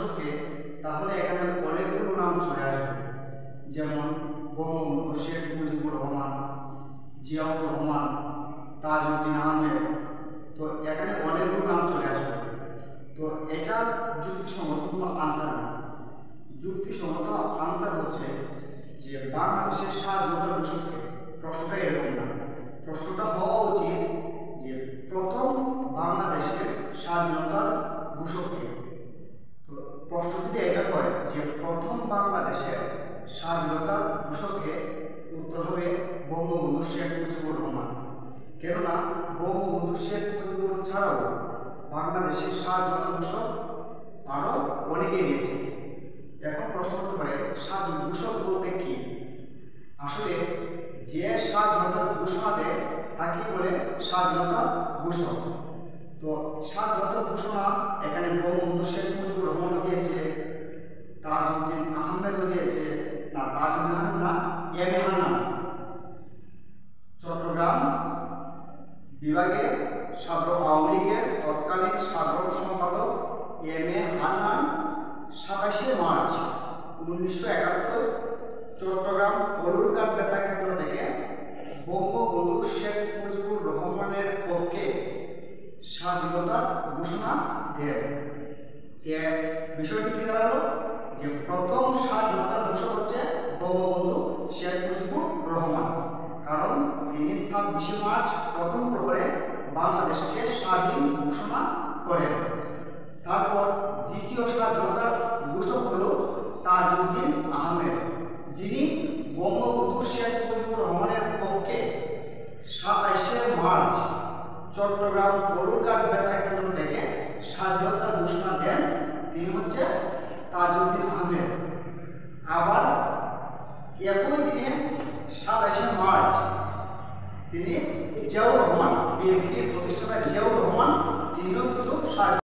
ঘোষককে, তাহলে এখানে অনেকগুলো নাম চলে আসবে, যেমন বঙ্গবন্ধু শেখ মুজিবুর রহমান, জিয়াউর রহমান, তাজউদ্দিন আহমেদ। তো এখানে অনেকগুলো নাম চলে আসবে। তো এটা যুক্তিসঙ্গত কোনো আনসার না। যুক্তিসঙ্গত আনসার হচ্ছে যে বাংলাদেশের স্বাধীনতার ঘোষককে। প্রশ্নটা এরকম না, প্রশ্নটা হওয়া উচিত যে প্রথম বাংলাদেশের স্বাধীনতার ঘোষককে। তো প্রশ্ন যদি এটা হয় যে প্রথম বাংলাদেশের স্বাধীনতার ঘোষককে, উত্তর হবে বঙ্গবন্ধু শেখ মুজিবুর রহমান। কেননা বঙ্গবন্ধু শেখ মুজিবুর ছাড়াও বাংলাদেশের স্বাধীনতা ঘোষক আরও অনেকেই দিয়েছে। এখন প্রশ্ন করতে পারে স্বাধীন ঘোষক বলতে কি? আসলে যে স্বাধীনতার ঘোষণা দেয় তাকে বলে স্বাধীনতা ঘোষক। তো স্বাধীনতার ঘোষণা এখানে বঙ্গবন্ধু শেখ মুজিবুর রহমান দিয়েছে, তাজউদ্দিন আহমেদও দিয়েছে, না তাজউদ্দিন আহমেদ না, এম এ হান্নান, চট্টগ্রাম বিভাগের আওয়ামী লীগের তৎকালীন সাধারণ সম্পাদক এম এ হান্নান 27শে মার্চ 1971 চট্টগ্রাম হলুরঘাট বেতার কেন্দ্র থেকে বঙ্গবন্ধু শেখ মুজিবুর রহমানের পক্ষে স্বাধীনতার ঘোষণা দেন। বিষয়টি কি দাঁড়ালো যে প্রথম স্বাধীনতার ঘোষক হচ্ছে বঙ্গবন্ধু শেখ মুজিবুর রহমান, কারণ তিনি 26শে মার্চ প্রথম প্রহরে বাংলাদেশকে স্বাধীন ঘোষণা করেন। তারপর দ্বিতীয় স্বাধীনতার ঘোষক হল তাজউদ্দিন আহমেদ, যিনি বঙ্গবন্ধু শেখ মুজিবুর রহমানের পক্ষে 27শে মার্চ চট্টগ্রাম হলুরঘাট বেতার কেন্দ্র থেকে স্বাধীনতার ঘোষণা দেন। তিনি হচ্ছে তাজউদ্দিন আহমেদ। আবার একই দিনে 27শে মার্চ তিনি জিয়াউর রহমান, বিএনপির প্রতিষ্ঠাতা জিয়াউর রহমান, তিনিও কিন্তু